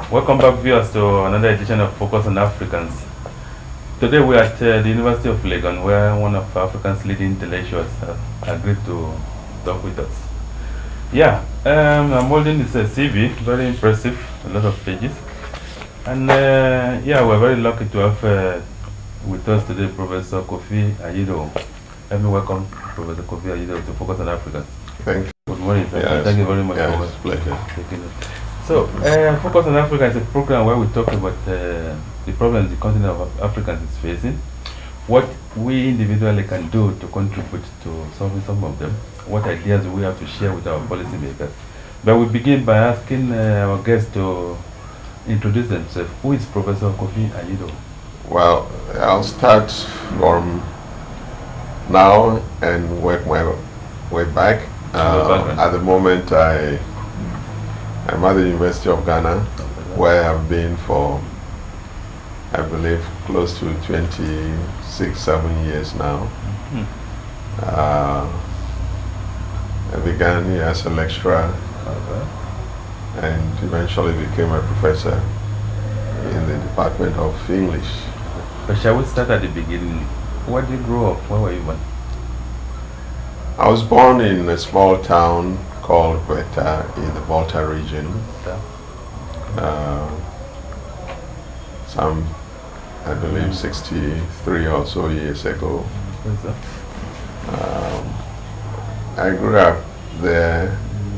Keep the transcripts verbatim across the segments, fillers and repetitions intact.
Welcome back, viewers, to another edition of Focus on Africans. Today we are at uh, the University of Legon, where one of Africa's leading intellectuals uh, agreed to talk with us. Yeah, um, I'm holding this uh, C V, very impressive, a lot of pages. And uh, yeah, we're very lucky to have uh, with us today Professor Kofi Anyidoho. Let me welcome Professor Kofi Anyidoho to Focus on Africans. Thank you. Good morning, sir. Yes. Thank you very much. Yes, for it's a pleasure. taking it. So, uh, Focus on Africa is a program where we talk about uh, the problems the continent of Africans is facing, what we individually can do to contribute to solving some of them, what ideas we have to share with our policymakers. But we begin by asking uh, our guests to introduce themselves. Who is Professor Kofi Anyidoho? Well, I'll start from now and work my way back. Uh, at the moment, I I'm at the University of Ghana, where I've been for, I believe, close to twenty-six, seven years now. Mm-hmm. uh, I began here as a lecturer, okay, and eventually became a professor in the Department of English. But shall we start at the beginning? Where did you grow up? Where were you born? I was born in a small town called Kweta in the Volta region. Uh, some, I believe, sixty-three or so years ago. Um, I grew up there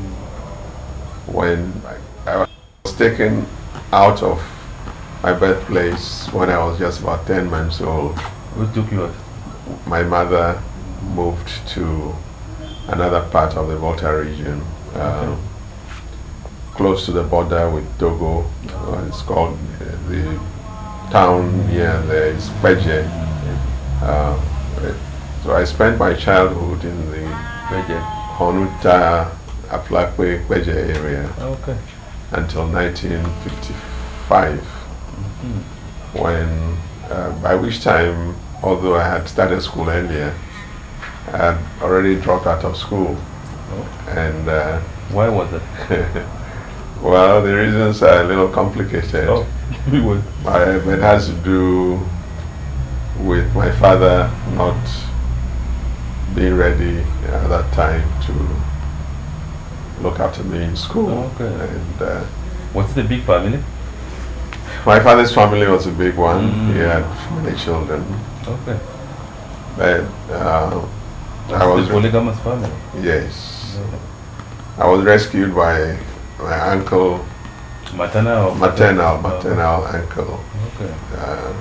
when I, I was taken out of my birthplace when I was just about ten months old. Who took you out? My mother moved to another part of the Volta region, uh, okay, close to the border with Togo. Uh, it's called uh, the town near there is Beje. Uh, so I spent my childhood in the Honuta, Aflakwe, Beje area, okay, until nineteen fifty-five, mm-hmm, when, uh, by which time, although I had started school earlier, I had already dropped out of school. Oh. And uh, why was it? Well, the reasons are a little complicated. Oh. I, it has to do with my father not being ready at that time to look after me in school. Oh, okay. And uh, was it a big family? My father's family was a big one. Mm-hmm. He had many children. Okay. But uh, I was a polygamous family. Yes. Okay. I was rescued by my uncle. Maternal or maternal, maternal oh. uncle. Okay. Uh,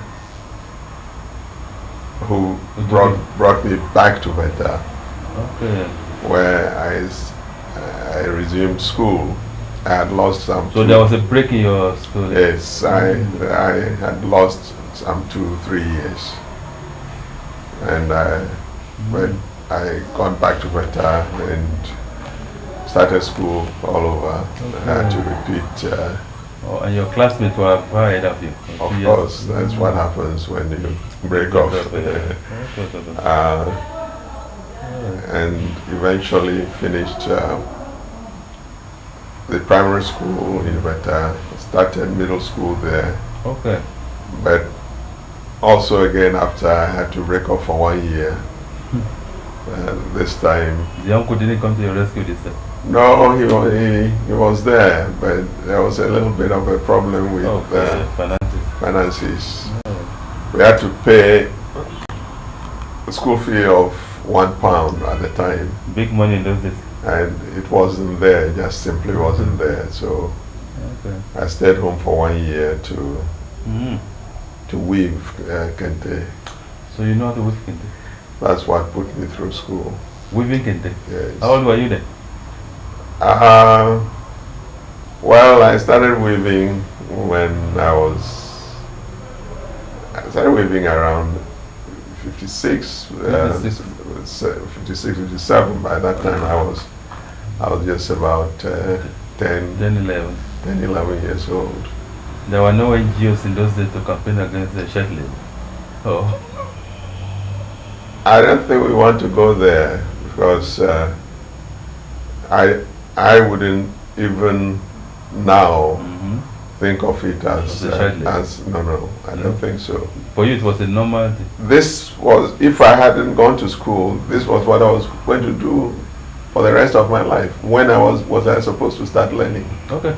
who brought brought me back to Beta. Okay. Where I I resumed school. I had lost some. So there was a break in your school. Yes, I I had lost some two three years, and I but I got back to Beta and started school all over. Okay. I had to repeat. Uh, oh, and your classmates were far ahead of you. Of course, that's what happens when you break off. uh, and eventually finished uh, the primary school in Beta, started middle school there. Okay. But also again, after I had to break off for one year, uh, this time. The uncle didn't come to your rescue this time? No, he, he, he was there, but there was a little bit of a problem with okay. uh, finances. finances. Oh. We had to pay a school fee of one pound at the time. Big money in those days. And it wasn't there, it just simply wasn't there. So okay. I stayed home for one year to mm. to weave uh, kente. So you know how to weave kente? That's what put me through school. Weaving kente? Yes. How old were you then? Uh, well, I started weaving when I was, I started weaving around fifty-six, fifty-six. Uh, fifty-six, fifty-seven. By that time I was, I was just about uh, ten, ten, eleven. ten, eleven years old. There were no N G Os in those days to campaign against the child labor. Oh. I don't think we want to go there because uh, I I wouldn't even now mm-hmm. think of it as, As a uh, child labor. as no, no, I No? don't think so. For you, it was a normal thing. This was, if I hadn't gone to school, this was what I was going to do for the rest of my life. When I was, was I supposed to start learning? Okay.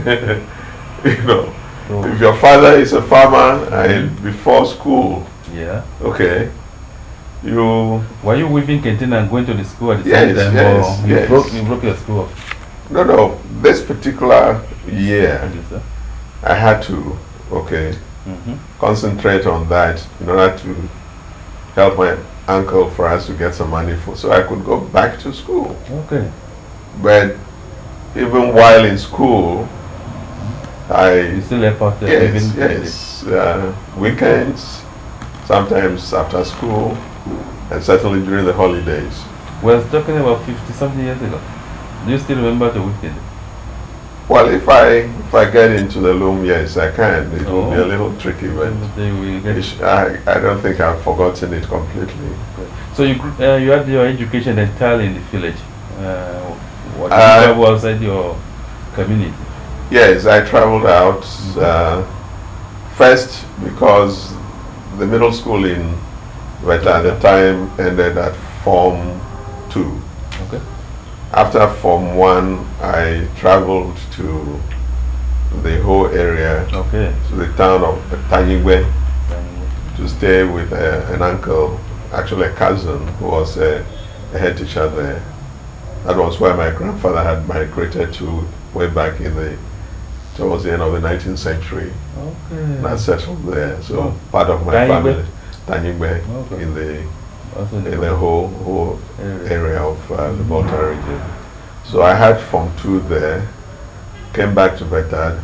You know, So, if your father is a farmer and before school, yeah. okay, you, Were you weaving canteen and going to the school at the Yes, same time, yes, or you yes. broke you broke your school off? no, no, this particular year, Okay, sir. I had to, okay, Mm-hmm. concentrate on that in order to help my uncle for us to get some money for, so I could go back to school. Okay. But even while in school, You I, still help out there, yes, weaving canteen. yes, uh, weekends, sometimes after school, and certainly during the holidays. We were talking about fifty something years ago. Do you still remember the weekend? Well, if I if I get into the loom, yes, I can. It will be a Oh. little tricky, but They will get- it's- I, I don't think I've forgotten it completely. So you gr- uh, you had your education entirely in the village. Uh, what did Uh, you travel outside your community? Yes, I traveled out uh, first because the middle school in Veta at the time ended at Form two. Okay. After Form one, I traveled to the whole area, Okay. to the town of Tanyigwe, Um, to stay with uh, an uncle, actually a cousin, who was uh, a head teacher there. That was where my grandfather had migrated to way back in the, towards the end of the nineteenth century. okay. And I settled there, so Oh. part of my Tanyigwe? family, Tanyigwe, Okay. in the Also in in the whole whole area. area of uh, the Volta region. So I had Form two there, came back to Vetad.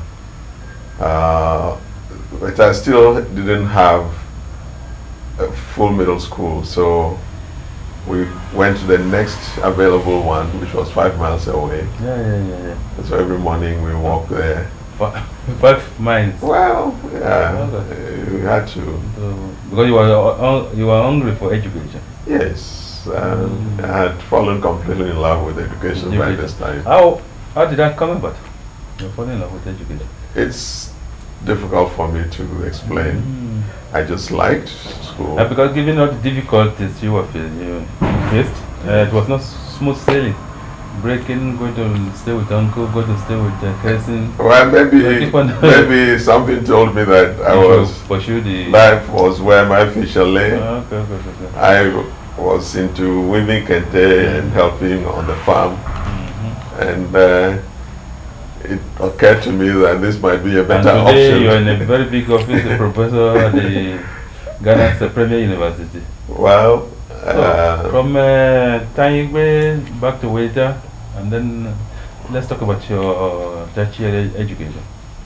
Uh, Vetad still didn't have a full middle school, so we went to the next available one, which was five miles away. Yeah, yeah, yeah, yeah. So every morning we walked there. Fi- Five miles. Well, yeah, Okay. uh, we had to. So, because you were uh, you were hungry for education. Yes, um, Mm. I had fallen completely in love with education by Education. this time. How how did that come about? You falling in love with education. It's difficult for me to explain. Mm. I just liked school. Uh, because given all the difficulties you were fa- you faced, uh, it was not smooth sailing. Breaking, going to stay with uncle, going to stay with uh, cousin. Well, You maybe keep on- maybe something told me that I You was pursue the. life was where my future lay. Ah, okay, okay, okay. okay. I was into weaving kente and helping on the farm, Mhm. and uh, it occurred to me that this might be a And better today option. you are in a very big office, a professor at the Ghana's uh, Premier University. Well, So, uh, from uh, Tanyigwe back to Weta, and then uh, let's talk about your uh, tertiary education.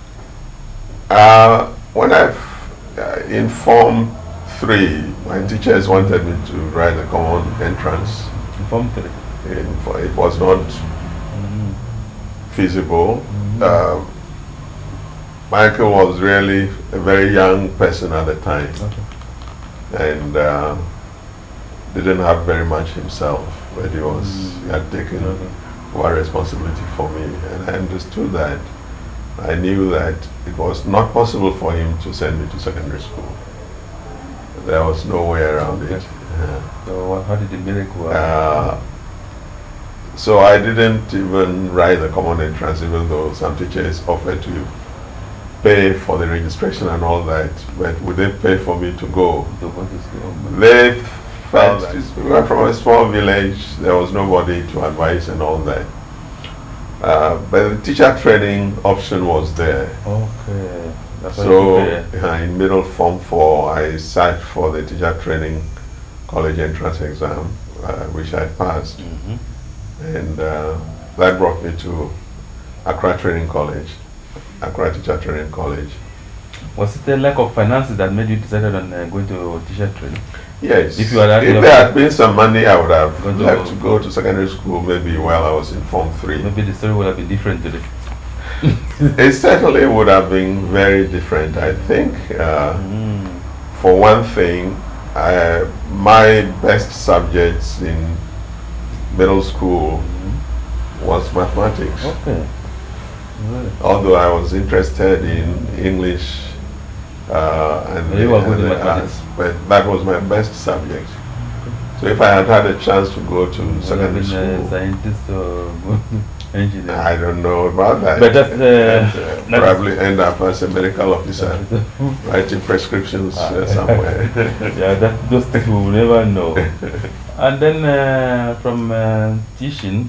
Uh, when I, uh, in Form three, my teachers wanted me to write a common entrance. Form three. In, for, it was not Mhm. feasible. Mhm. Uh, my uncle was really a very young person at the time, Okay. and uh, didn't have very much himself, but he was he had taken Okay. over responsibility for me, and I understood that. I knew that it was not possible for him to send me to secondary school. There was no way around Okay. it. Uh, So what, how did the miracle happen? uh, so I didn't even write the common entrance, even though some teachers offered to pay for the registration and all that, but would they pay for me to go? To go to school? They felt we were from a small village, there was nobody to advise and all that. Uh, but the teacher training option was there. Okay. That's why So you took uh, in middle form four, I sat for the teacher training college entrance exam, uh, which I passed, the- Mhm. and uh, that brought me to Accra Training College, Accra Teacher Training College. Was it a lack of finances that made you decided on uh, going to teacher training? Yes, If you had had if enough- there had been some money, I would have Going to- left to go to secondary school maybe while I was in Form three. Maybe the story would have been different today. It certainly would have been very different, I think. Uh, Mm. For one thing, I, my best subjects in middle school Mhm. was mathematics. Okay. Really? Although I was interested in English uh, and, So you were the, good and in the mathematics? arts, but that was my best subject. So if I had had a chance to go to Would have secondary been a school, scientist or engineer. I don't know about that. But that's, uh, and, uh, that's probably end up as a medical officer, writing prescriptions uh, somewhere. Yeah, that, those things we will never know. And then uh, from uh, teaching,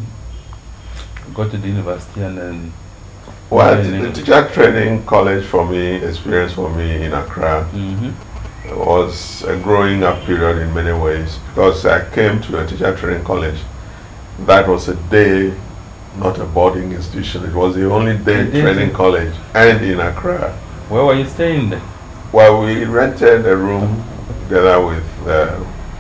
go to the university and then... Well, the teacher training college for me, experience for me in Accra, Mm-hmm. was a growing up period in many ways, because I came to a teacher training college. That was a day, not a boarding institution. It was the only day Day training tra- college, and in Accra. Where were you staying then? Well, we rented a room together with uh,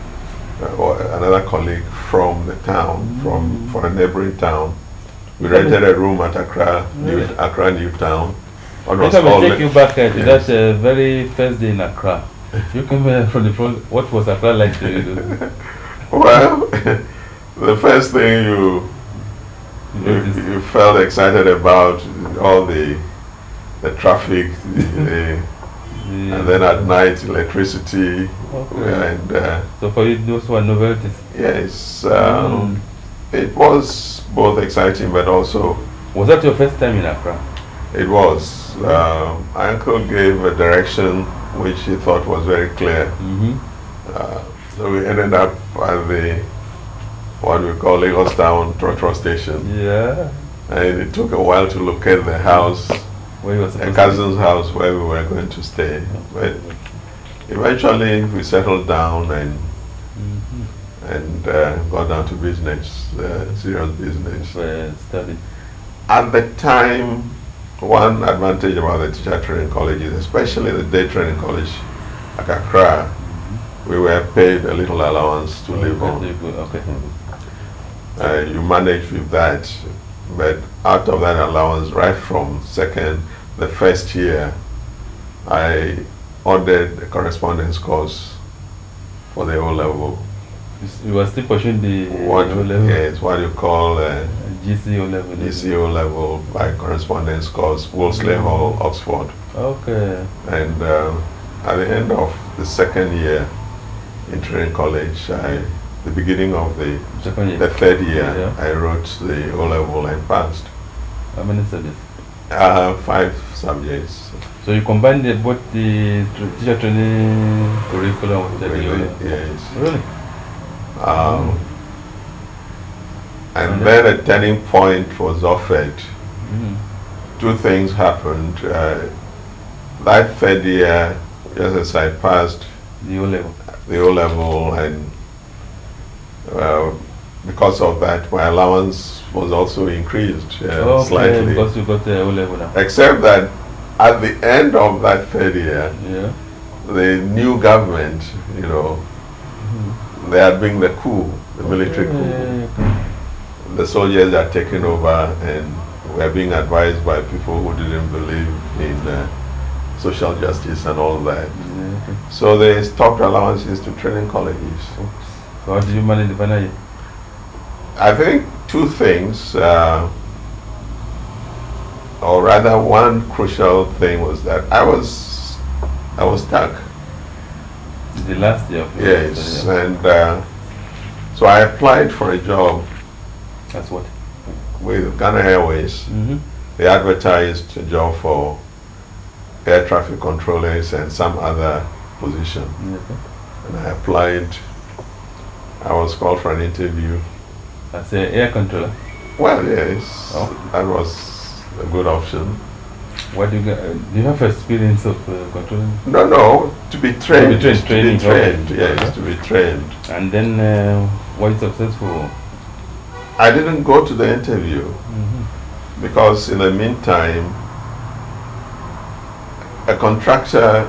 uh, another colleague from the town, from for a neighboring town. We rented a room at Accra, New, Really? Accra New Town. What Let was me called take you back uh, to Yes. that uh, very first day in Accra. You came uh, from the front. What was Accra like to you? Well, the first thing you you, Noticed? you felt excited about all the the traffic, the, the, and then at night electricity, Okay. and uh, So for you, those were novelties. yes, um, it was both exciting, but also Was that your first time in Accra? it was. Um, my uncle gave a direction which he thought was very clear. Mm-hmm. Uh, so we ended up at the what we call Lagos Town Trotro Station. Yeah. And it took a while to locate the house, Where you were a supposed cousin's house where we were going to stay. But eventually we settled down and to mm-hmm. and uh, got down to business, uh, serious business. uh, study. At the time, one advantage about the teacher training colleges, especially the day training college like Accra, we were paid a little allowance to live on. Okay. Uh, you manage with that, but out of that allowance, right from second, the first year, I ordered a correspondence course for the O level. You s- You were still pursuing the What O level, yes, what you call uh, G C O level. G C O level by correspondence course, Wolseley Hall, Oxford. Okay. And uh, at the end of the second year in training college, I, the beginning of the Second year. the third year, Yeah. I wrote the O level and passed. How many studies? Uh, five subjects. So you combined the, both the tr- teacher training curriculum with the O Really, level? yes. Really? Um, and And then a turning point was offered. Mm. Two things happened. Uh, that third year, just as I passed The O level. the O level, and uh, because of that, my allowance was also increased uh, Okay, slightly. because you got the O level now. Except that at the end of that third year, Yeah. the new government, you know, they had been the coup, the military coup. Okay. The soldiers are taking over, and we are being advised by people who didn't believe in uh, social justice and all that. Yeah, okay. So they stopped allowances to training colleges. Oops. So how did you manage the final year? I think two things, uh, or rather one crucial thing was that I was, I was stuck. The last year of your Yes, study, yeah. and uh, so I applied for a job That's what? with Ghana Airways. Mm-hmm. They advertised a job for air traffic controllers and some other position. Okay. And I applied. I was called for an interview. As an air controller. Well, yes, Oh. that was a good option. What do you get? Uh, do you have experience of uh, controlling? No, no, to be trained. trained, to training, be trained, okay. yes, to be trained. And then uh, were you successful? I didn't go to the interview Mm-hmm. because in the meantime, a contractor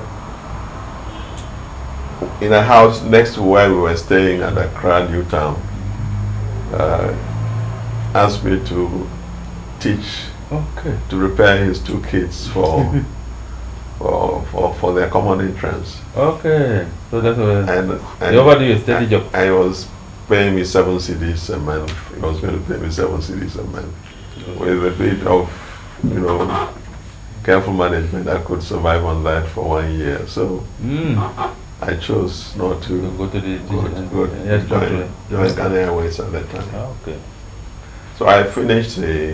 in a house next to where we were staying at Accra New Town uh, asked me to teach, Okay. to prepare his two kids for for, for, for their common entrance. Okay. So that's what. And, and You offered you a steady I, job. I was paying me seven C Ds a month. He was going to pay me seven C Ds a month with a bit of you know, careful management, I could survive on that for one year. So Mm. I chose not to You go to the go, teacher and- go yes, go join, to- join Ghana Airways at that time. Ah, okay. So I finished the,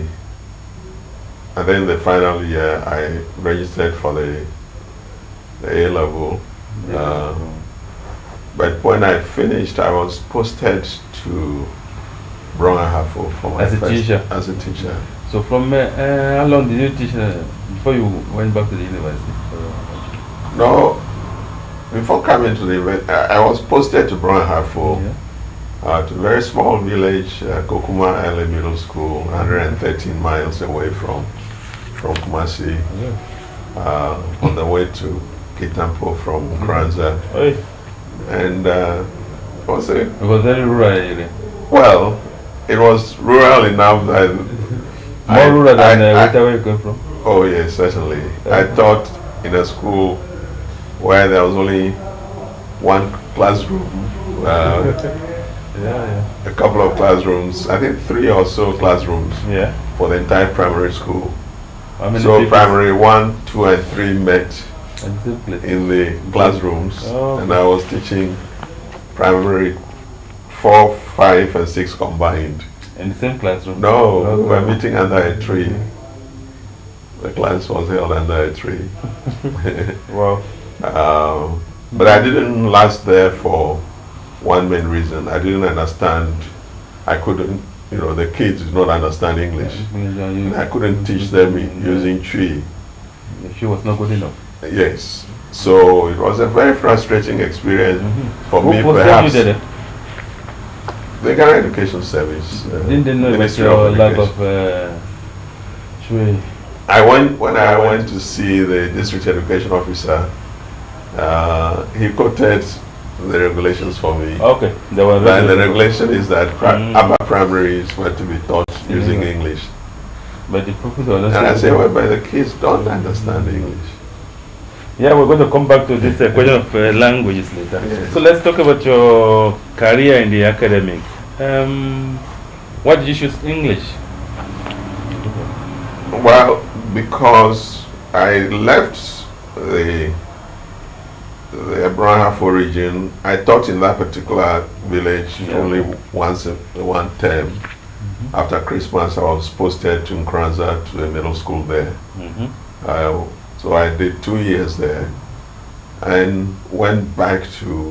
and then the final year I registered for the, the A level. Yeah. Uh, but when I finished, I was posted to Brong-Ahafo for my As a first, teacher? As a teacher. So from uh, uh, how long did you teach uh, before you went back to the university? Uh, No, before coming to the event, I, I was posted to Brong-Ahafo, yeah. uh, to a very small village, uh, Kokuma Early Middle School, one hundred thirteen miles away from from Kumasi, Okay. uh, on the way to Kitampo from Kranza. Oi. And uh, was it? It was very rural area. Well, it was rural enough that More I- rural than I- uh, I- where you came from. Oh yes, certainly. I taught in a school where there was only one classroom, uh, Yeah, yeah. a couple of classrooms, I think three or so classrooms Yeah. for the entire primary school. How many So people primary one, two and three met at the same place? in the classrooms, Oh, and I was teaching primary four, five and six combined. In the same classroom? No, we Okay. were meeting under a tree. The class was held under a tree. Wow. Um, but I didn't last there for one main reason. I didn't understand. I couldn't, you know, the kids did not understand English. And I couldn't teach them using tree. She was not good enough. Yes. So it was a very frustrating experience Mhm. for Who- me, who told you perhaps. that, uh, The Ghana Education Service. uh, Didn't they know about Ministry your of lack Education. of uh, tree? I went when I went to see the district education officer. Uh, he quoted the regulations for me. Okay, there were And the regulations. regulation is that pri- Mm. upper primaries were to be taught using Mm. English. But the professor was And I not say, saying- well, but the kids don't understand English. Yeah, we're going to come back to this uh, question of uh, languages later. Yes. So let's talk about your career in the academic. Um, why did you choose English? Well, because I left the the Brong-Ahafo region, I taught in that particular village Yeah. only once a, one term. After Christmas, I was posted to Nkranza to the middle school there. Mm-hmm. Uh, so I did two years there, and went back to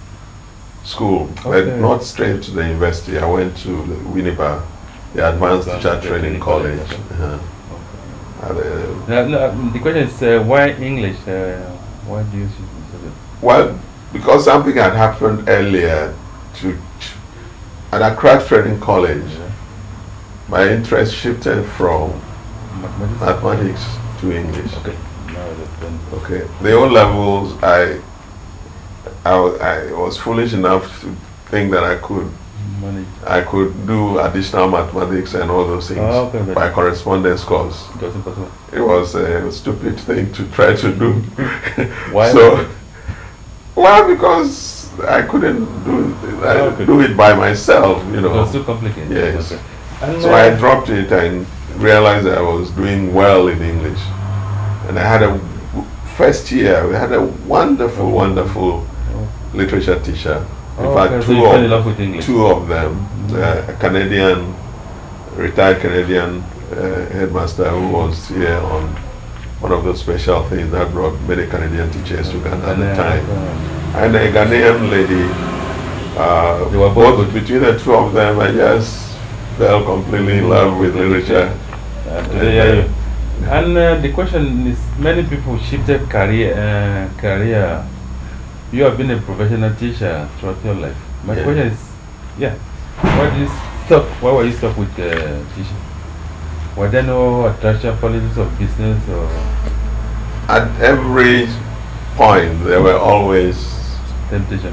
school, Okay. but not straight to the university. I went to the Winneba, the Advanced Advanced Teacher Teacher Training Training College. College, Uh-huh. And, uh, No, no, the question is uh, why English? Uh, why do you choose it? well, because something had happened earlier to, at Accra Training College, Yeah. my interest shifted from Mathematics? mathematics to English. Okay. Now I understand. Okay, the O levels, I, I, wa- I was foolish enough to think that I could, Manage. I could do additional mathematics and all those things Oh, okay, but- by correspondence course. It was impossible. It was a stupid thing to try to do. Why? So, well, because I couldn't do it, I Okay. do it by myself, you It know. was too complicated. Yes. Okay. And, So uh, I dropped it and realized that I was doing well in English. And I had a w- first year, we had a wonderful, Oh. wonderful literature teacher. In Oh, fact, okay, so two you fell in of, love with English. two of them, uh, a Canadian, retired Canadian uh, headmaster who was here on one of those special things that brought many Canadian teachers to Ghana at the And, uh, time. uh, And a Ghanaian lady, uh, They were both both between the two of them, I just fell completely in love with literature. Uh, today, yeah, yeah. And uh, the question is, many people shifted career. Uh, career. You have been a professional teacher throughout your life. My Yeah. question is, yeah, why did you stop? Why were you stuck with uh, teaching? Were there no attraction politics of business or? At every point, there were always, Temptation.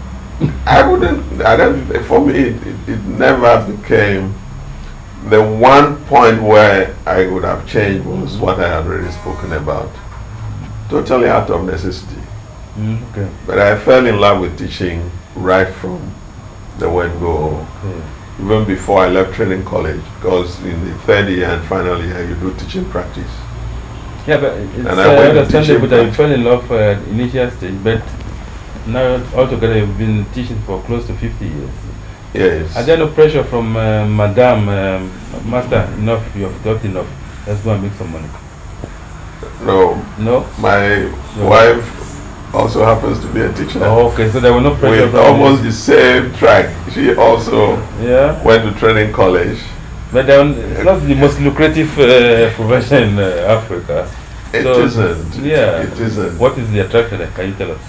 I wouldn't, I don't, for me, it, it, it never became, the one point where I would have changed was what I had already spoken about. Totally out of necessity. Mm, okay. But I fell in love with teaching right from the word go. Okay. even before I left training college, because in the third year and final year you do teaching practice. Yeah, but it's And uh, I went to understandable teaching that you fell in love at uh, initial stage, but now altogether you've been teaching for close to fifty years. Yes. Are there no pressure from uh, Madam, um, Master, enough, you have taught enough, let's go and make some money? No. No? My No. wife also happens to be a teacher. Oh, okay, so there was no pressure With from almost you. the same track. She also Yeah. went to training college. But then it's not the most lucrative uh, profession in uh, Africa. It So, isn't. Yeah. It isn't. What is the attraction there? Can you tell us?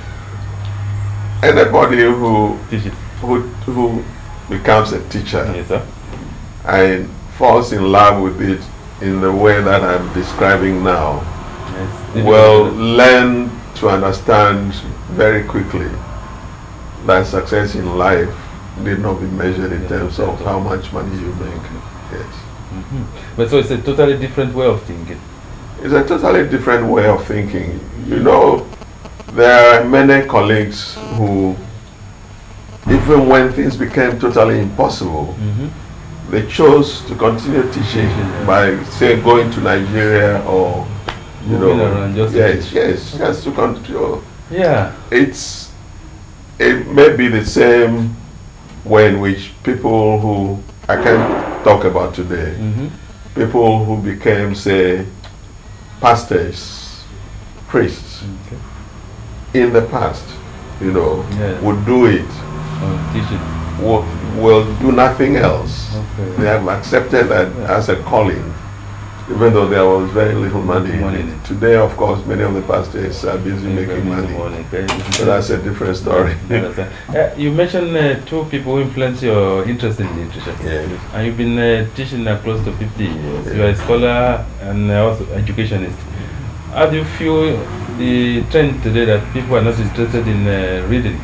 Anybody who Teach it. who who becomes a teacher Yes, sir. and falls in love with it in the way that I'm describing now Yes. will learn to understand very quickly that success in life need not be measured in Yeah, terms of exactly. how much money you make. Yes. Mm-hmm. But so it's a totally different way of thinking. It's a totally different way of thinking. You know, there are many colleagues who, even when things became totally impossible, Mm-hmm. they chose to continue teaching Yeah. by, say, going to Nigeria or, you Moving know, around just to yes, teach. yes, just to continue. Yeah. It's, it may be the same way in which people who, I can't talk about today, Mm-hmm. people who became, say, pastors, priests, Okay. in the past, you know, Yeah. would do it, Oh, teaching. will, will do nothing else. Okay. They have accepted that as a calling, even though there was very little money in Money in it. it. Today, of course, many of the pastors are busy making money. So that's a different story. Understand. Uh, you mentioned uh, two people who influence your interest in literature. Yes. And you've been uh, teaching uh, close to fifty years. Yeah. You are a scholar and uh, also educationist. How do you feel the trend today that people are not interested in uh, reading?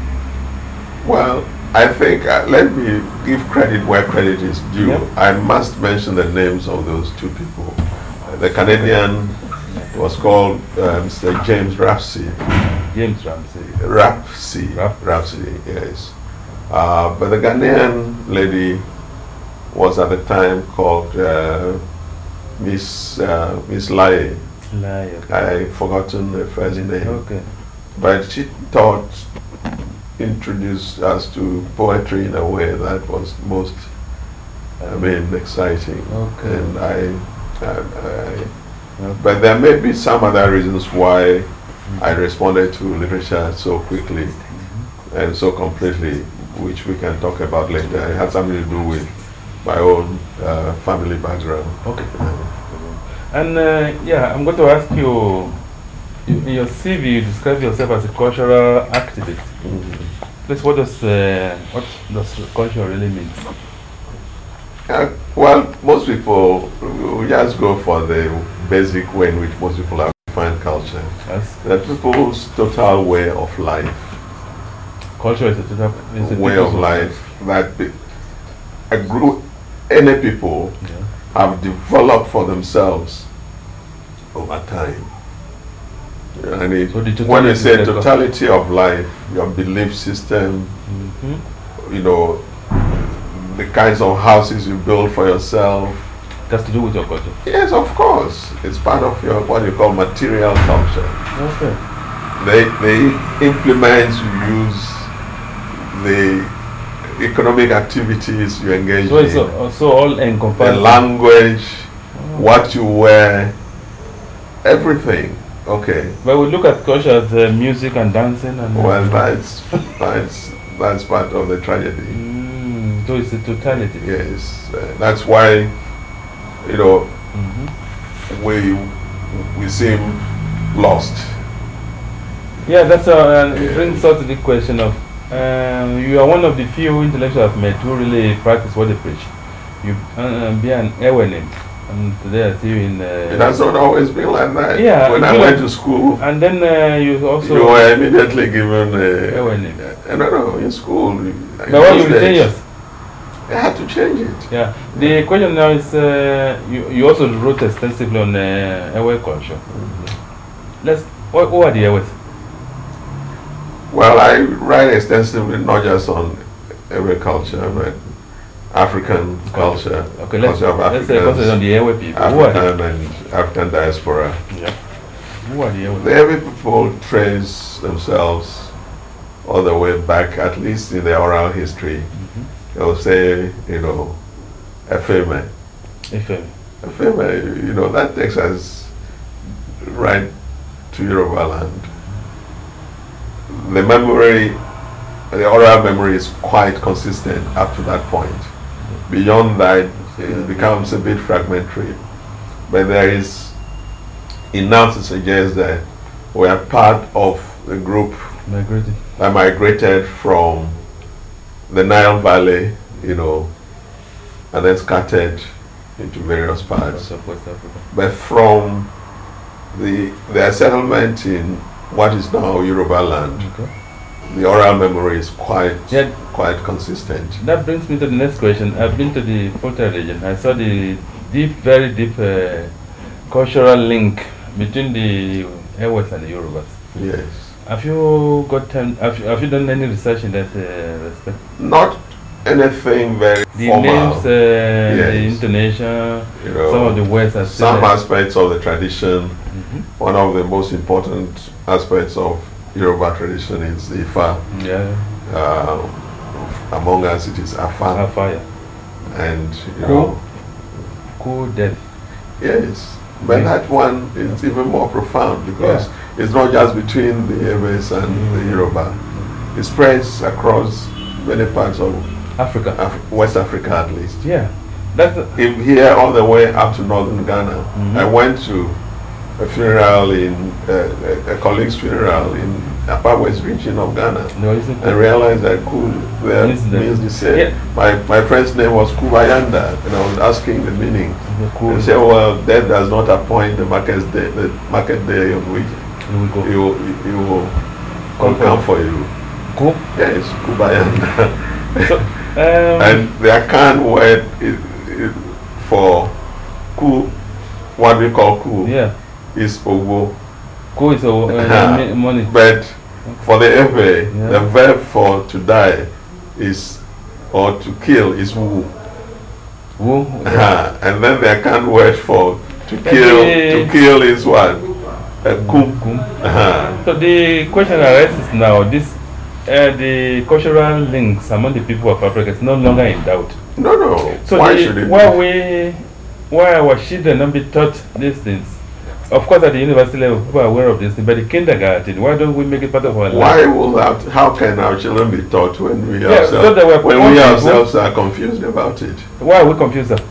Well, I think, uh, let me give credit where credit is due. Yeah. I must mention the names of those two people. Uh, the Canadian was called uh, Mister James Rapsy. James Ramsey. Rapsy. Rap- Rapsy, yes. Uh, but the Ghanaian lady was at the time called uh, Miss uh, Miss Lai. Lie, okay. I've forgotten the first name. Okay. But she taught, introduced us to poetry in a way that was most, I mean, exciting. Okay. And I, I, I but there may be some other reasons why I responded to literature so quickly and so completely, which we can talk about later. It had something to do with my own uh, family background. Okay. And uh, yeah, I'm going to ask you, in your C V you describe yourself as a cultural activist. Mm-hmm. Please, what does, uh, what does culture really mean? Uh, well, most people we just go for the basic way in which most people have defined culture. Yes. The people's total way of life, Culture is a total is a way people's of life that pe- a group, any people Yeah. have developed for themselves over time. And it, So the when you totality say is the- totality of life, your belief system, Mm-hmm. you know, the kinds of houses you build for yourself. That's to do with your culture. Yes, of course. It's part of your what you call material culture. Okay. They they implement, you use the economic activities you engage So it's in, uh, so all the encompassing. language, Oh. what you wear, everything. Okay. But we look at culture as uh, music and dancing and. Well, that's that's that's part of the tragedy. Mm, so it's a totality. Yes, uh, that's why, you know, Mm-hmm. we we seem lost. Yeah, that's uh, and it brings us to the question of um, you are one of the few intellectuals I've met who really practice what they preach. You uh, be an awareness, and today I see you in. Uh, It has not always been like that. Yeah, When I you went know, to school, and then uh, you also. you were immediately given a. Awareness. Uh, no, no, in school. in But when you those retain days, yours. I had to change it. Yeah. The question now is uh, you, you also wrote extensively on uh, airway culture. Let's. What, what are the airways? Well, I write extensively not just on agriculture, but African culture. Okay, let's, culture of let's say concentrate on the Ewe people. Who are African they? and African diaspora. Yeah. Who are the Ewe? The Ewe people trace themselves all the way back, at least in the oral history. Mm-hmm. They'll say, you know, Efeme. Efeme. Efeme, you know, that takes us right to Yoruba land. The memory, the oral memory is quite consistent up to that point. Beyond that, it becomes a bit fragmentary. But there is enough to suggest that we are part of the group Migrated. that migrated from the Nile Valley, you know, and then scattered into various parts. Of West Africa. But from the their settlement in what is now Yoruba land, Okay. the oral memory is quite Yeah. quite consistent. That brings me to the next question. I've been to the Volta region. I saw the deep, very deep uh, cultural link between the Ewes and the Yorubas. Yes. Have you got time? Have you, have you done any research in that uh, respect? Not anything very The formal. names, uh, the Yes. intonation, You know, some of the words are still some there. aspects of the tradition. Mhm. One of the most important aspects of Yoruba tradition is the Ifa. Yeah, Uh, among us, it is Afa, fire. and you Cool. know, Cool death. yes. But Yeah. that one is even more profound because it's not just between the Ewes and the Yoruba. It spreads across many parts of Africa. Af West Africa, at least. Yeah, that's a, If here all the way up to northern Ghana. Mhm. I went to a funeral in uh, a, a colleague's funeral in Upper West region of Ghana, no, isn't and it? realized that Kul there Means means, the- the same. Yeah. My my friend's name was Kubayanda, and I was asking the meaning. The cool. They said, well, death does not appoint the market day, the market day on which Here we go. he will, he will Come come, come for you. Cool. Yes, Kubayanda. So, um, And the Akan word is, is for ku, what we call ku, yeah, is owo. cool is a uh, Uh-huh. ma- money. But for the Ewe, Yeah. the verb for to die is, or to kill is wu. Woo. Uh-huh. And then the Akan word for to But kill, the- to kill is what? Uh, kum. Kum. Uh-huh. So the question arises now: this, uh, the cultural links among the people of Africa is no longer in doubt. No, no. So Why the, should it why be? we, why our children not be taught these things? Of course, at the university level, people are aware of this thing, but the kindergarten, why don't we make it part of our life? Why will that, how can our children be taught when we Yeah, because they ourselves, were when born we people. ourselves are confused about it? Why are we confused? Sir?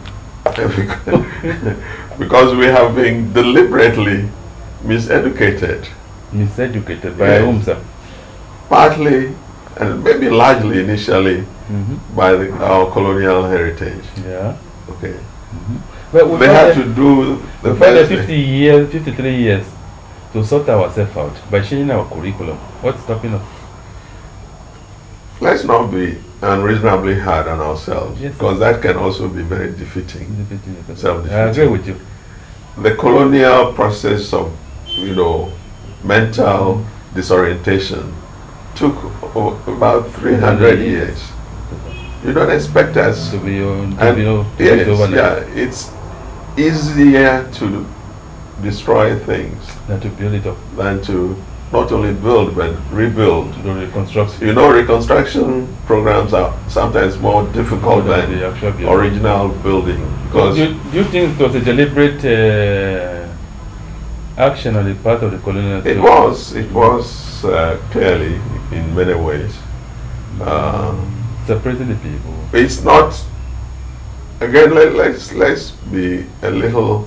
Because we have been deliberately miseducated, Miseducated by Yes. whom, sir? partly and maybe largely initially Mm-hmm. by the, our colonial heritage. Yeah. Okay, But we they had to do the we find best. fifty years, fifty-three years to sort ourselves out by changing our curriculum. What's stopping us? Let's not be unreasonably hard on ourselves, Yes, because that can also be very defeating. I Self-defeating. agree with you. The colonial process of, you know, mental disorientation took o- about three hundred years. You don't expect us To be, uh, to and be, uh, to be yes, overnight. yeah, it's easier to destroy things Than to build it up, than to not only build but rebuild. to reconstruct. You know, reconstruction programs are sometimes more difficult Than than the actual building. original building because do, you, do you think it was a deliberate uh, action on the part of the colonial? it to- was, it was uh, clearly in many ways. Uh, separating the people. it's not, again, let, let's, let's be a little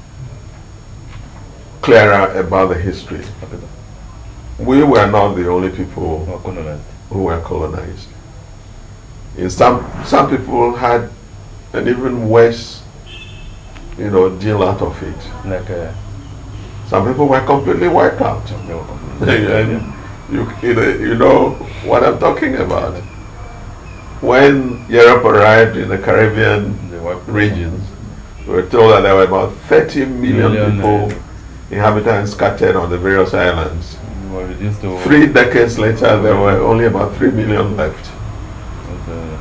clearer about the history. Okay, We were not the only people or colonized. who were colonized. In some, some people had an even worse, you know, deal out of it. Like uh, Some people were completely wiped out. they were completely- And you, you know, you know what I'm talking about. When Europe arrived in the Caribbean They were regions, we were told that there were about thirty million, Million, people, uh, inhabitants scattered on the various islands. they were reduced to Three decades later, there were only about three million left. uh,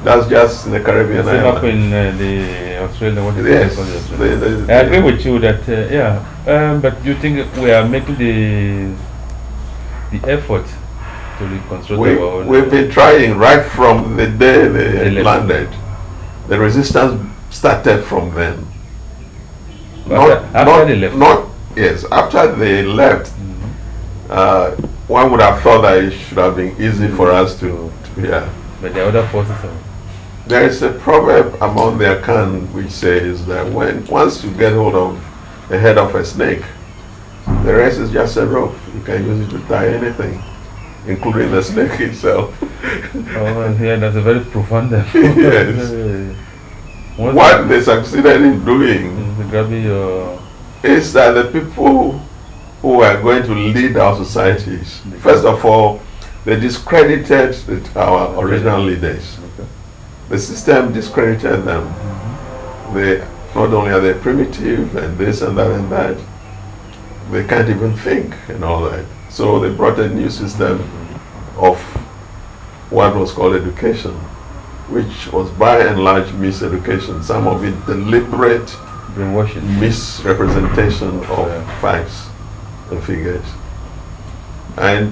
That's just in the Caribbean Same up islands. in uh, the Australia. What is Yes, it called? the- the- I agree with you that uh, yeah, um, but you think we are making the the effort to reconstruct We, our own? we've been trying right from the day they They left. landed. The resistance started from then. After- after they left. Not, yes, after they left, Mhm. uh, one would have thought that it should have been easy for us to, to yeah. But the other forces are. There is a proverb among the Akan which says that when once you get hold of the head of a snake, the rest is just a rope. You can use it to tie anything, including the snake itself. Oh, yeah, that's a very profound. Yes. What's What that? they succeeded in doing Mm, grabbing your. is that the people who are going to lead our societies, first of all, they discredited the, our original leaders. Okay. The system discredited them. They not only are they primitive and this and that and that, they can't even think and all that. So they brought a new system of what was called education, which was by and large miseducation. Some of it deliberate Brainwashing. misrepresentation of Yeah. facts and figures. And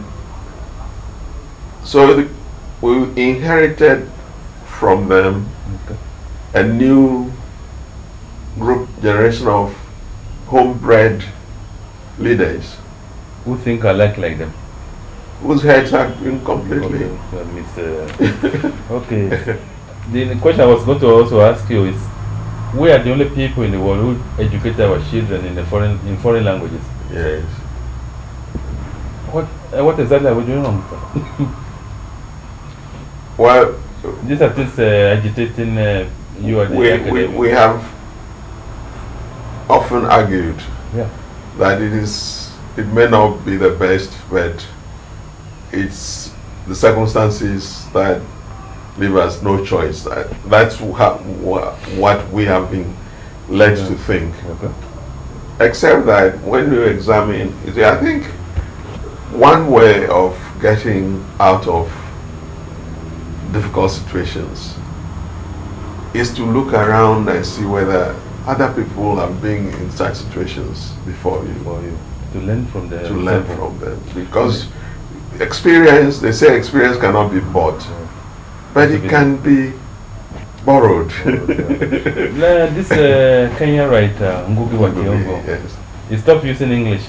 so the, we inherited from them Okay. a new group generation of homebred leaders Who think alike like them? whose heads have been completely. Okay, so Mister okay. The question I was going to also ask you is, we are the only people in the world who educate our children in the foreign in foreign languages. Yes. What uh, what exactly are we doing wrong? Well, These are things uh, agitating uh, you at the we, we, academy. we have often argued Yeah. that it is it may not be the best, but it's the circumstances that leave us no choice. That, that's wha- wha- what we have been led Yeah. to think. Okay. Except that when you examine, you see, I think one way of getting out of difficult situations is to look around and see whether other people have been in such situations before you, For you to learn from the to learn example. from them. Because experience, they say experience cannot be bought, but it can be borrowed. Nah, this uh, Kenyan writer Ngugi wa Thiong'o, Yes. he stopped using English.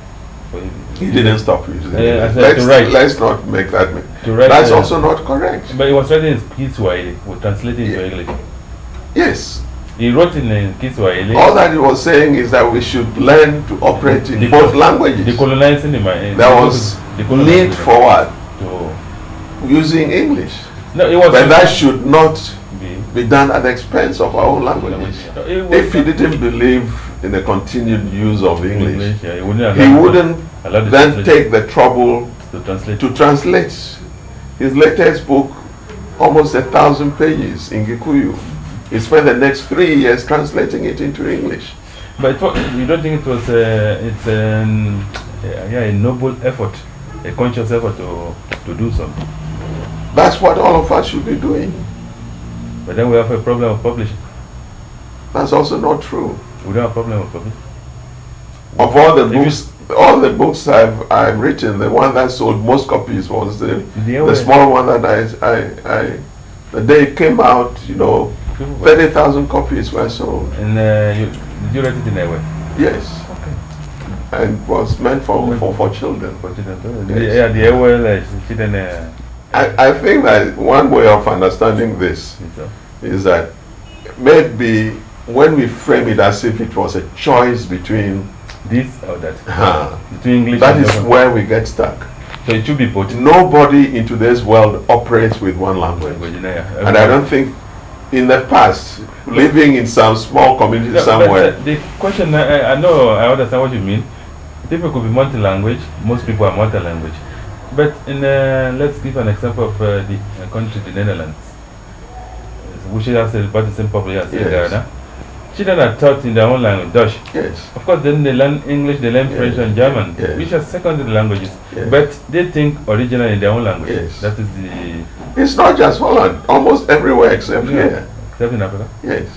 He didn't stop using Uh, it. I said Let's, to write. let's not make that. mi- To write, That's uh, also not correct. But he was writing in Kiswahili, we translated into Yeah. English. Yes. He wrote in uh, Kiswahili. All that he was saying is that we should learn to operate in The both col- languages. Decolonizing the mind. There was need for what? to Using English. no, it was But that should not be, be done at the expense of our own languages. No, it was If he not- didn't believe in the continued use of English, yeah, he wouldn't, he allow- wouldn't allow the then translation take the trouble to translate. to translate his latest book, almost a thousand pages in Gikuyu. He spent the next three years translating it into English. But it wa- you don't think it was uh, it's an, uh, yeah, a noble effort, a conscious effort to to do so. That's what all of us should be doing. But then we have a problem of publishing. That's also not true. We don't have a problem of publishing. Of all the If you- books, all the books I've I've written, the one that sold most copies was the The the small one that I I, I the day it came out, you know, People were- thirty thousand copies were sold. And uh, you, did you write it in a way? Yes, Okay. and was meant for for, for children. Yes. Yeah, the well, uh, children, uh, I, I think that one way of understanding this so. is that maybe when we frame it as if it was a choice between, This or that. uh, Between English that and is German. where we get stuck. So it should be both. Nobody in today's world operates with one language. Yeah. And I don't think in the past, living in some small community No, but, somewhere, uh, the question, I, I know, I understand what you mean. People could be multi-language. Most people are multi-language. But in, uh, let's give an example of uh, the uh, country, the Netherlands, which has about the same population as Yes. Ghana. children are taught in their own language, Dutch. Yes. Of course, then they learn English, they learn Yes. French and German, Yes. which are secondary languages. Yes. But they think originally in their own language. Yes. That is the... It's not just Holland, almost everywhere except Yeah. here. Except in Africa. Yes.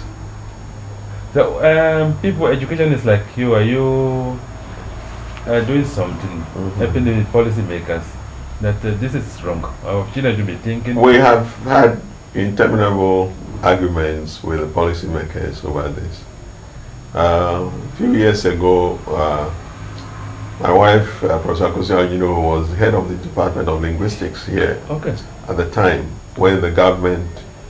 So, um, people, education is like you. Are you uh, doing something, Mm-hmm. helping the policy makers that uh, this is wrong? Our children should be thinking. We have had interminable arguments with the policymakers over this. Uh, a few years ago, uh, my wife, uh, Professor Kofi Anyidoho, was head of the Department of Linguistics here Okay. at the time when the government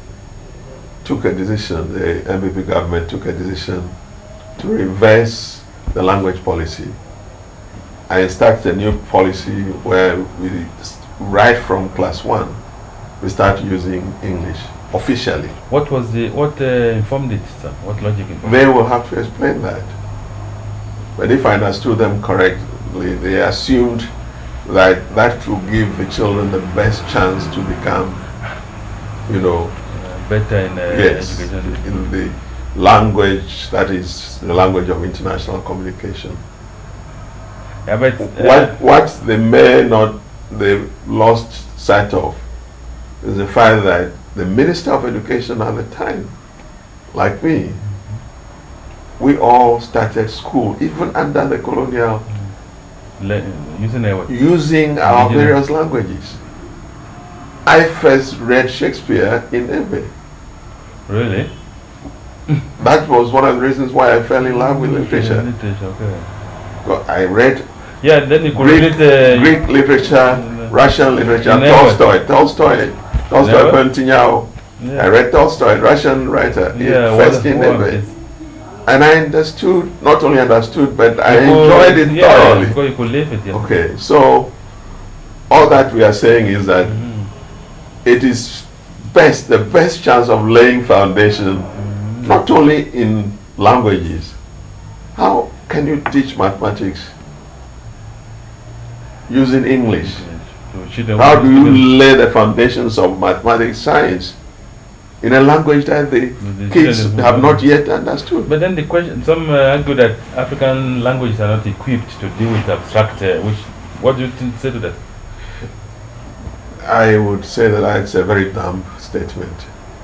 took a decision, the M P P government took a decision to reverse the language policy and start a new policy where we, right from class one, we start using English officially. What was the what uh, informed it, sir? What logic informed They will have to explain that. But if I understood them correctly, they assumed that that will give the children the best chance to become, you know, uh, better in uh, yes, education? in the language that is the language of international communication. Yeah, but uh, What what they may not they lost sight of is the fact that the Minister of Education at the time, like me, we all started school, even under the colonial, le- using a what? using our Original. various languages. I first read Shakespeare in Ebe. Really? That was one of the reasons why I fell in love with literature. Literature, okay. Well, I read Yeah, then you could Greek, read uh, Greek literature, Mm. Russian literature, You never- Tolstoy, Tolstoy, Tolstoy, Never? Pentinao. yeah. I read Tolstoy, Russian writer, in Yeah, first what- in what Ebe. is- And I understood, not only understood, but I you could- enjoyed it yeah, thoroughly. because you could live it, yeah. Okay, so all that we are saying is that Mhm. it is best, the best chance of laying foundation, not only in languages. How can you teach mathematics using English? So children How will- do you lay the foundations of mathematics science in a language that the the kids children have will- not yet understood? But then the question, some uh, argue that African languages are not equipped to deal with abstract, uh, which, what do you think, say to that? I would say that that's a very dumb statement.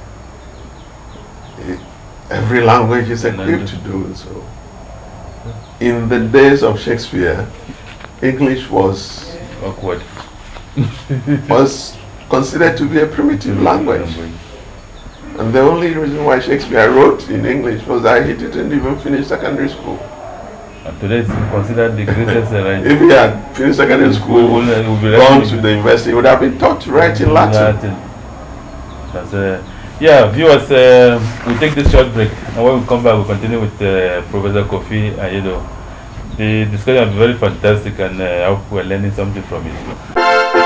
I- Every language is equipped to do so. In the days of Shakespeare, English was Awkward. was considered to be a primitive language. And the only reason why Shakespeare wrote in English was that he didn't even finish secondary school. And today it's considered the greatest uh, right. If he had finished secondary We school, will, uh, we'll be gone writing to the university, he would have been taught to write in Latin. That's, uh, yeah, viewers, uh, we'll take this short break, and when we come back, we'll continue with uh, Professor Kofi Anyidoho. The discussion was very fantastic, and uh, I hope we're learning something from it.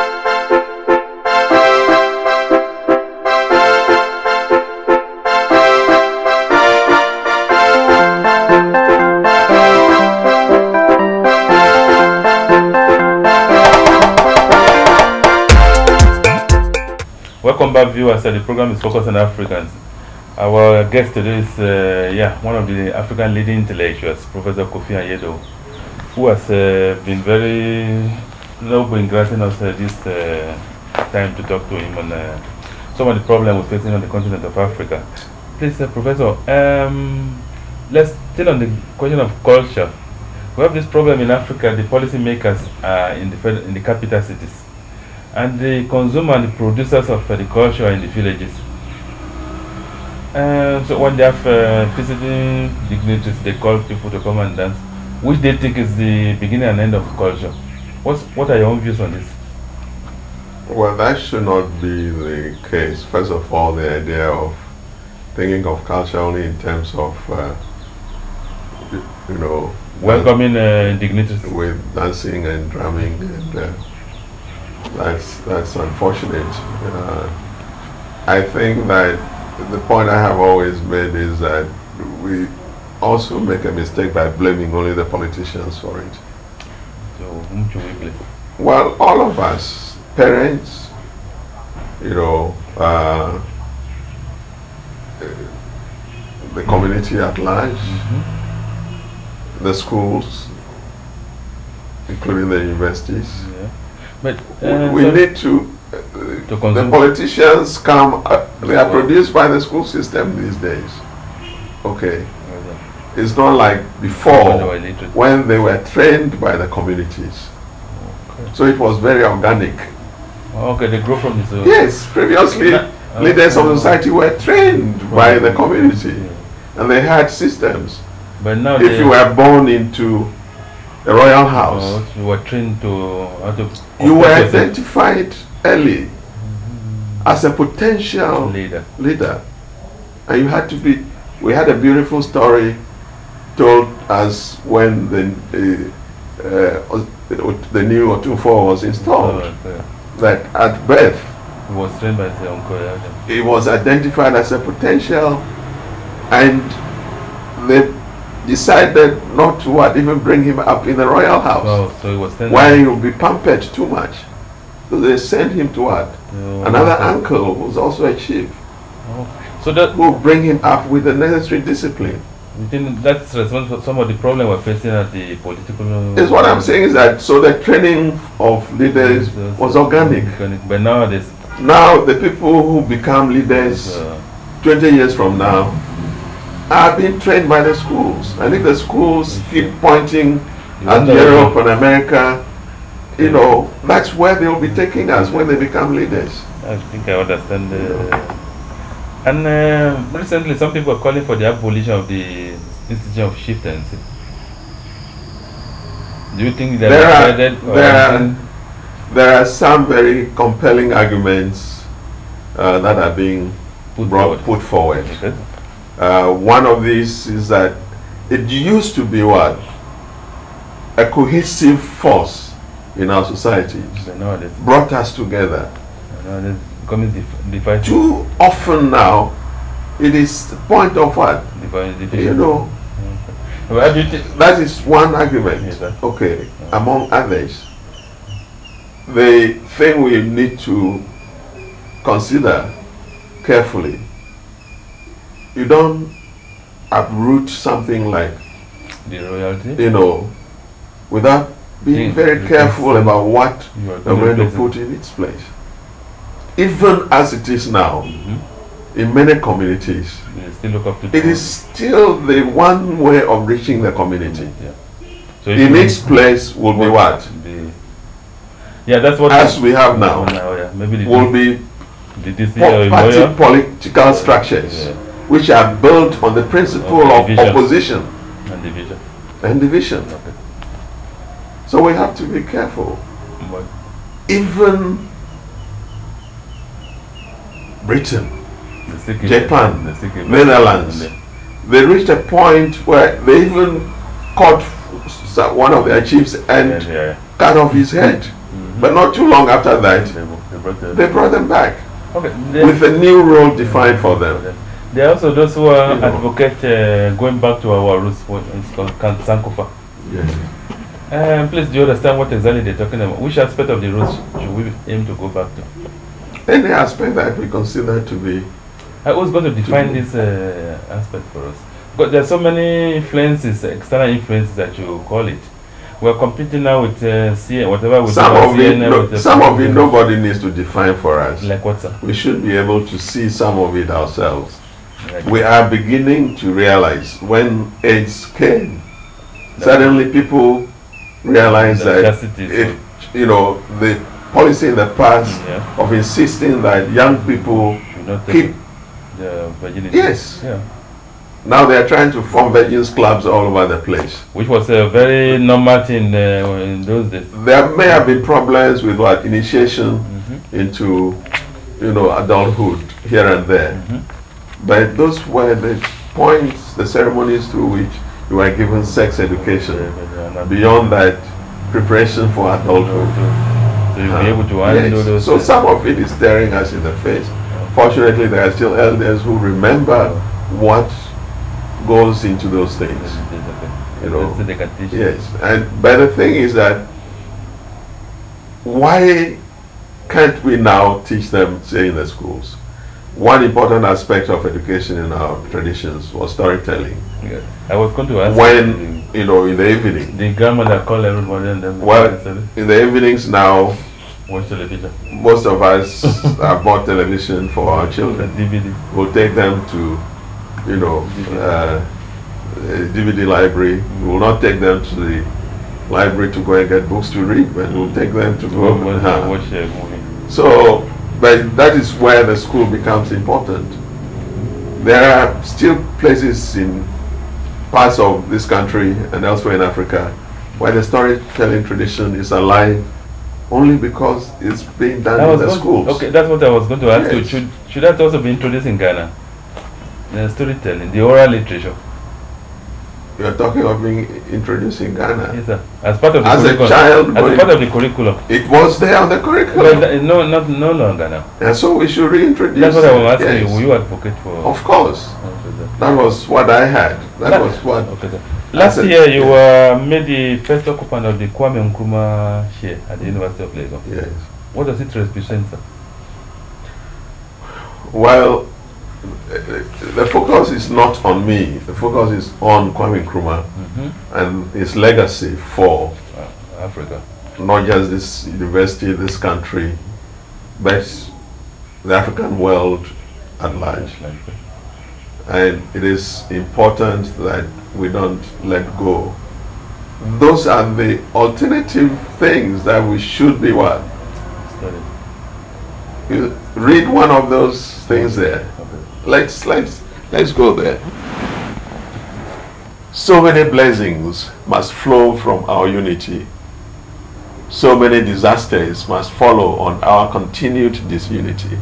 Welcome back, viewers. Uh, the program is focused on Africans. Our guest today is, uh, yeah, one of the African leading intellectuals, Professor Kofi Anyidoho, who has uh, been very noble in granting us uh, this uh, time to talk to him on uh, some of the problems we're facing on the continent of Africa. Please, uh, Professor, um, let's still on the question of culture. We have this problem in Africa. The policymakers are in the fed- in the capital cities, and the consumer and the producers of uh, the culture are in the villages. Uh, so when they have uh, visiting dignitaries, they call people to come and dance, which they think is the beginning and end of culture. What's, what are your own views on this? Well, that should not be the case. First of all, the idea of thinking of culture only in terms of, uh, you know, Welcoming uh, dignitaries. with dancing and drumming, and uh, that's that's unfortunate. Uh, I think that the point I have always made is that we also make a mistake by blaming only the politicians for it. So whom should we blame? Well, all of us, parents, you know, uh, the community at large, Mm-hmm. the schools, including the universities. Yeah. But We- uh, we so need to, uh, To the consume- politicians come, uh, they are Well- produced by the school system these days. Okay. Okay. It's not like When they before were illiterate. when they were trained by the communities. Okay. So it was very organic. Okay, they grow from this. Uh, Yes, previously Na- leaders of uh, society were trained by the community Yeah. and they had systems. But now If they, you were born into a royal house, uh, you were trained to how to you were comport yourself. identified early as a potential Leader. leader. And you had to be, we had a beautiful story told us when the, uh, uh, the new Otunfo was installed, Oh, okay. that at birth, He was trained by his uncle. Yeah. he was identified as a potential, and they decided not to what, even bring him up in the royal house. Oh, so he was trained. Why he would be pampered too much. So they sent him to what? Oh, Another okay. uncle who's also a chief, Oh. So that who will bring him up with the necessary discipline. you think that's responsible for some of the problem we're facing at the political. Is what I'm saying is that so the training of leaders was organic. Organic. But nowadays, Now the people who become leaders uh, twenty years from now are being trained by the schools. And if the schools keep pointing you at wonder Europe whether- and America, you know, that's where they'll be taking us when they become leaders. I think I understand. Uh, and uh, recently, some people are calling for the abolition of the institution of chieftaincy. Do you think that There are, decided or there are, anything? there are some very compelling arguments uh, that are being Put brought, forward? put forward. Okay. Uh, one of these is that it used to be what? A cohesive force in our societies, But nowadays, brought us together. nowadays becoming dif- divided. Too often now, it is the point of what? Divided, division. You know, Well, how do you thi- that is one argument. Yes, sir. Okay, among others. The thing we need to consider carefully, you don't uproot something like, the royalty. you know, without being Think- very think careful some- about what You are you're going to replace it. put in its place. Even as it is now, Mhm. in many communities, You still look up to. it is still the one way of reaching the community. Yeah. So if In you- its place will be what? The, yeah, that's what. As we have now, now yeah. Maybe the will be the D C po- or party lawyer. political structures, Yeah. which are built on the principle Of of division. opposition And division. and division. Okay. So we have to be careful. But Even Britain, the secret, Japan, the secret, Netherlands, and they reached a point where they even caught s- one of their chiefs the- and yeah, yeah. cut off his head. Mhm. But not too long after that, They, bro- they brought the, they brought them back okay. They, with a new role defined for them. There are also those who are You know. advocate uh, going back to our roots. What it's called Kan- Sankofa. Yes. Um, please, do you understand what exactly they're talking about? Which aspect of the roots should we aim to go back to? Any aspect that we consider to be, I was going to define be- this uh, aspect for us. But there are so many influences, external influences that you call it. We're competing now with uh, C N, whatever we some do, of it, C N N no, with the- some of it nobody needs to define for us. Like what, sir? We should be able to see some of it ourselves. Like We are beginning to realize when AIDS came, that- suddenly people realize the that necessity is if, you know, the policy in the past Yeah. of insisting that young people should not take keep, the virginity. yes, Yeah. now they are trying to form virgins clubs all over the place. Which was a very normal thing uh, in those days. There may have been problems with what initiation Mhm. into, you know, adulthood here and there. Mhm. But those were the points, the ceremonies through which you were given sex education. Yeah, Beyond that, preparation for adulthood. So you'll be able to handle Yes. those. So things. some of it is staring us in the face. Fortunately, there are still elders who remember what goes into those things. You know. So they can teach. Yes, and but the thing is that why can't we now teach them, say, in the schools? one important aspect of education in our traditions was storytelling. Yeah. I was going to ask when, you, you know, in the evening. The grandmother called everybody and then Well, in the evenings now, watch television. Most of us have bought television for our children. D V D. We'll take them to, you know, uh, D V D library. We will not take them to the library to go and get books to read, but we'll take them to go watch, uh, watch a movie. So, but that is where the school becomes important. There are still places in parts of this country and elsewhere in Africa where the storytelling tradition is alive only because it's being done in the schools. Okay, that's what I was going to ask yes. you. Should, should that also be introduced in Ghana? The storytelling, the oral literature. You're talking of being introduced in Ghana. Yes, sir. As part of the As curriculum. a child, as part of the curriculum. It was there on the curriculum. But no, not no longer now. And so we should reintroduce. That's what I was asking yes. you. Will you advocate for? Of course. Okay, that was what I had. That La was what. Okay, sir. Last year you were uh, made the first occupant of the Kwame Nkrumah chair at the University of Lagos. Yes. What does it represent, sir? Well, the focus is not on me. The focus is on Kwame Nkrumah mm-hmm. and his legacy for uh, Africa. Not just this university, this country, but the African world at large. And it is important that we don't let go. Those are the alternative things that we should be what? Study. You read one of those things there. Okay. Let's let's let's go there. So many blessings must flow from our unity. So many disasters must follow on our continued disunity.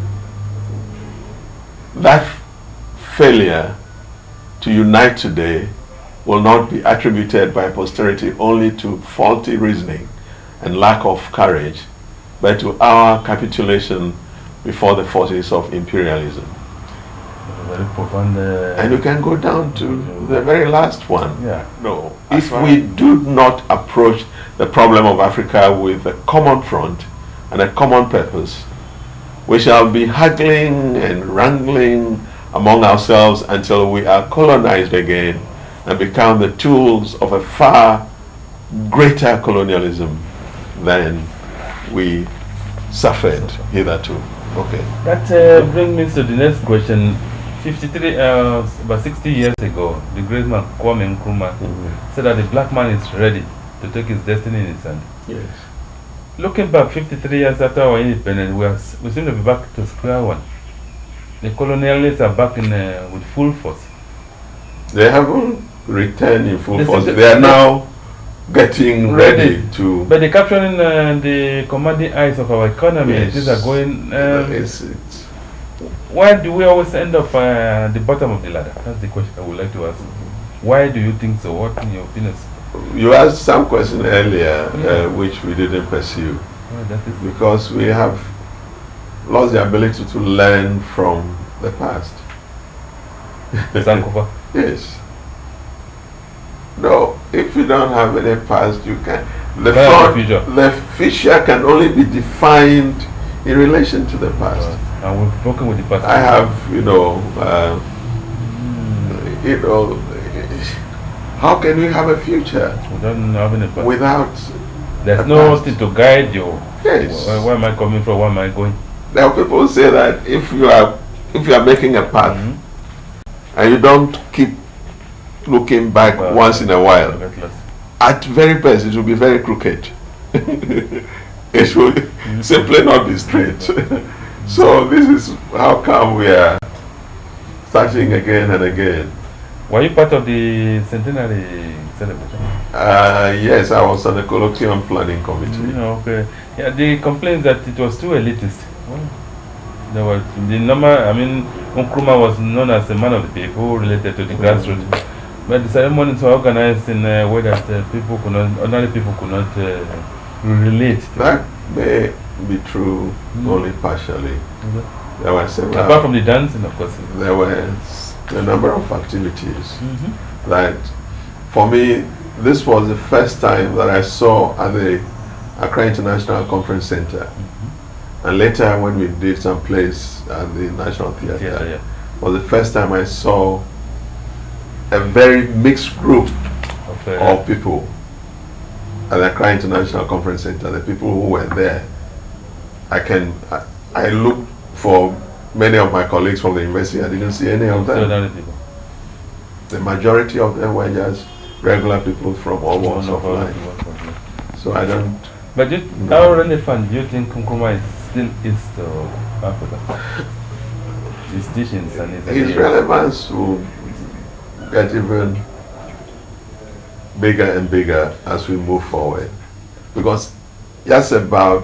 That failure to unite today will not be attributed by posterity only to faulty reasoning and lack of courage, but to our capitulation before the forces of imperialism. Very profound, uh, and you can go down to the very last one. Yeah. No. If we do not approach the problem of Africa with a common front and a common purpose, we shall be haggling and wrangling among ourselves until we are colonized again and become the tools of a far greater colonialism than we suffered hitherto. Okay. That uh, brings me to the next question. fifty-three, uh, about sixty years ago, the great man Kwame Nkrumah mm-hmm. said that the black man is ready to take his destiny in his hand. Yes. Looking back fifty-three years after our independence, we, are, we seem to be back to square one. The colonialists are back in uh, with full force. They haven't returned in full they force. They are now getting ready, ready to. But they're capturing uh, the commanding eyes of our economy. Yes. These are going. Um, it's, it's why do we always end up uh, at the bottom of the ladder? That's the question I would like to ask. Why do you think so? What in your opinion? You asked some question earlier, yeah. uh, which we didn't pursue, oh, that is because we have lost the ability to learn from the past. Sankofa. Yes. No, if you don't have any past, you can. The, front, the future. The future can only be defined in relation to the past. Uh, and we've broken with the past. I have, you know, uh, mm. you know, how can we have a future we don't have any past. Without there's nothing to guide you? Yes. Where, where am I coming from? Where am I going? There are people who say that if you are if you are making a path mm-hmm. and you don't keep looking back well, once in a while, at very best it will be very crooked. It will mm-hmm. simply not be straight. So this is how come we are starting again and again. Were you part of the centenary celebration? Uh, yes, I was on the colloquium planning committee. Mm, okay. Yeah, they complained that it was too elitist. Well, there was the number. I mean, Nkrumah was known as a man of the people, related to the mm. grassroots. But the ceremonies were organized in a way that uh, people could not, ordinary people could not uh, relate to. That may be true mm. only partially. Mm-hmm. There were several. Apart from the dancing, of course. There were a number of activities mm-hmm. that, for me, this was the first time that I saw at the Accra International Conference Center. Mm-hmm. And later when we did some plays at the National Theatre, Theatre, yeah. was the first time I saw a very mixed group Okay. of people at the Accra International Conference Center. The people who were there, I can, I, I looked for many of my colleagues from the university. I didn't see any of them. So people. The majority of them were just regular people from all walks of life. So I don't. But you, No. how relevant do you think Nkrumah is still East of Africa? His teachings and his His ideas. relevance will get even bigger and bigger as we move forward, because just about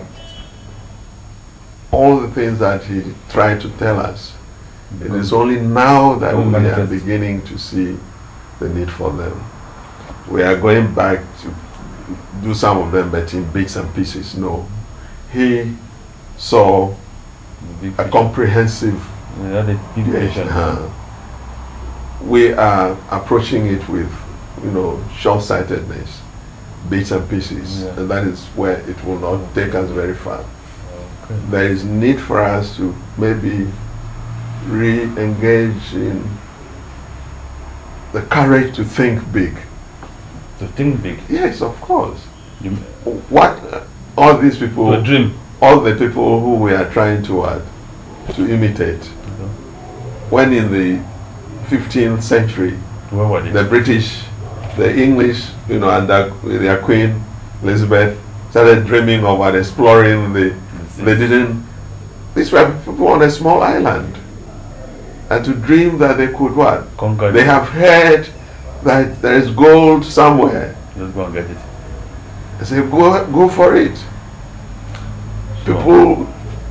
all the things that he tried to tell us, it is only now that we are beginning to see the need for them. We are going back to do some of them, but in bits and pieces. No, he saw Big a vision. comprehensive. Yeah, the big Yes, vision. uh, we are approaching it with, you know, short-sightedness, bits and pieces, Yeah. and that is where it will not take us very far. Okay. There is need for us to maybe re-engage in the courage to think big. To think big. Yes, of course. You, What uh, all these people, to dream. all the people who we are trying to uh, to imitate, when in the fifteenth century, Where were they? the British, the English, you know, under their Queen Elizabeth, started dreaming about exploring the. They didn't. These were people on a small island, and to dream that they could what? Conquer. They have heard that there is gold somewhere. Just go and get it. I say, go go for it. Sure. People.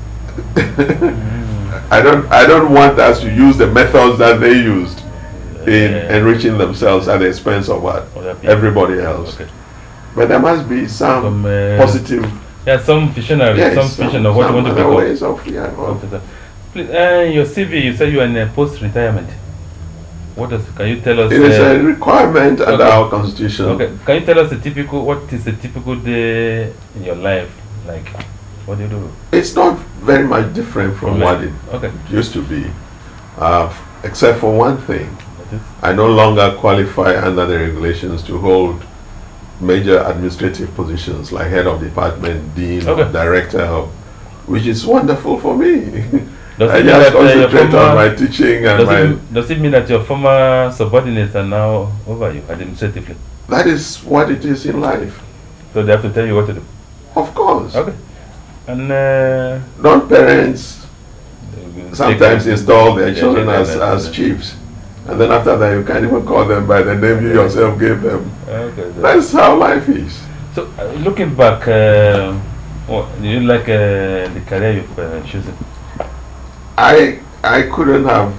I don't. I don't want us to use the methods that they used in Yeah. enriching themselves at the expense of what Other people. everybody else. Okay. But there must be some, Some, uh, positive, Yeah, some visionary, yes, some vision of what you some want to other become. ways of, yeah, of- Professor. Please, uh, your C V, you said you are in a post-retirement. What does? Can you tell us? It is uh, a requirement under okay. our constitution. Okay, can you tell us a typical? What is a typical day in your life like? What do you do? It's not very much different from From what like- it Okay. used to be, uh, f- except for one thing. That is- I no longer qualify under the regulations to hold major administrative positions like head of department, dean, or Okay. director, of, which is wonderful for me. Does I it mean just that, uh, your concentrate on former- my teaching and Does my. it, does it mean that your former subordinates are now over you administratively? That is what it is in life. So they have to tell you what to do. Of course. Okay. And uh, Non-parents sometimes take- install their Yeah, children take as, them as as- chiefs. And then after that, you can't even call them by the name you yourself gave them. Okay. so- That's how life is. So, uh, looking back, uh, what, do you like uh, the career you've uh, chosen? I I couldn't have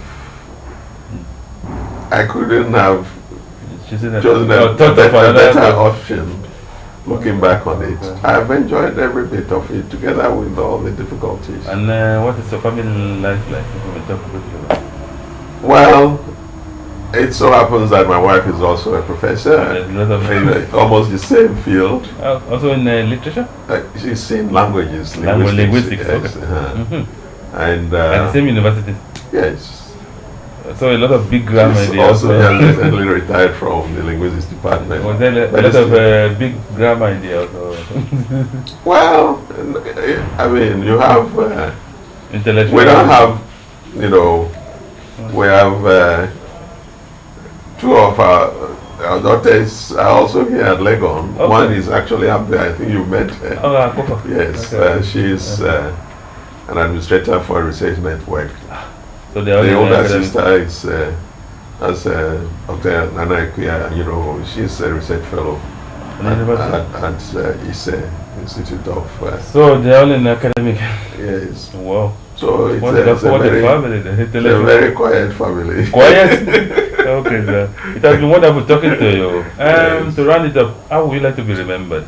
I couldn't have Chosen a, chosen a, or a thought of better, another better way? option. Looking back on it, Okay. I've enjoyed every bit of it, together with all the difficulties. And uh, what is your family life like? If we talk about that. Well, it so happens that my wife is also a professor There's a lot of in uh, almost the same field. Uh, also in uh, literature? Uh, she's in languages, Language, linguistics, linguistics, yes, okay. uh, Mm-hmm. and At the uh, same university. yes, So a lot of big grammar she's ideas. also just recently retired from the linguistics department. Was there a, a But lot it's of still- uh, big grammar ideas? Or Well, I mean, you have. Uh, intellectual? we don't have, you know, we have uh, two of our, our daughters are also here at Legon. Okay. One is actually up there. I think you met her. Oh, uh, Kofi. Yes, Okay. uh, she's uh, an administrator for a research network. So they are The all in older academic- sister is uh, as uh, Doctor Nana Anyidoho. She's a research fellow in at, university. at, at uh, I S E, Institute of. Uh, So they are all in academic. yes. Wow. So it's, What a, a, it's, a what a very, family. The it's a intellectual. very quiet family. Quiet? Okay, sir. It has been wonderful talking to you. Um, Yes. To round it up, how would you like to be remembered?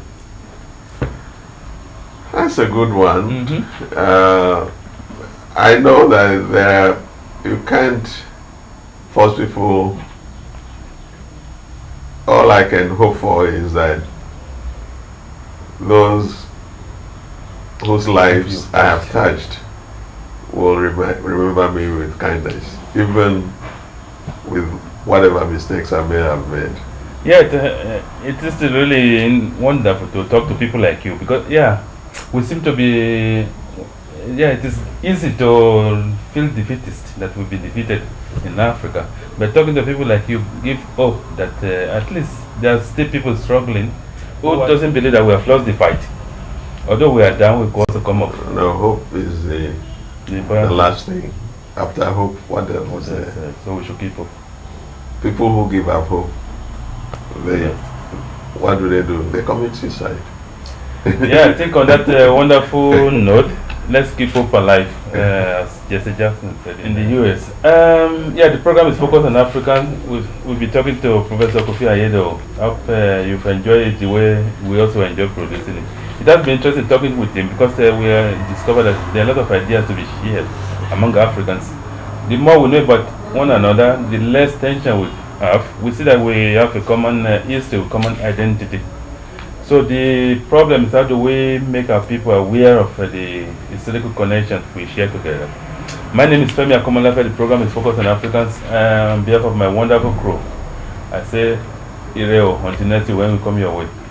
That's a good one. Mm-hmm. Uh, I know that there you can't force people. All I can hope for is that those whose lives I have touched will remi remember me with kindness, even with whatever mistakes I may have made. Yeah, it, uh, it is really wonderful to talk to people like you, because yeah, we seem to be, yeah, it is easy to feel defeatist, that we'll be defeated in Africa. But talking to people like you give hope that uh, at least there are still people struggling who what? doesn't believe that we have lost the fight. Although we are down, we can also come up. No, hope is the, the, the last thing. After hope, what else was there? Yes, uh, so we should keep hope. People who give up hope, they, yes. what do they do? They commit suicide. Yeah, I think on that uh, wonderful note, let's keep hope alive, uh, as Jesse Jackson said in the U S. Um, yeah, the program is focused on Africans. We'll, we'll be talking to Professor Kofi Anyidoho. I hope uh, you've enjoyed it the way we also enjoy producing it. It has been interesting talking with him, because uh, we uh, discovered that there are a lot of ideas to be shared among Africans. The more we know about one another, the less tension we have. We see that we have a common uh, history, a common identity. So the problem is, how do we make our people aware of uh, the historical connections we share together? My name is Femi Akomolafe. The program is focused on Africans. Uh, on behalf of my wonderful crew, I say, Ireo, until next year when we come your way.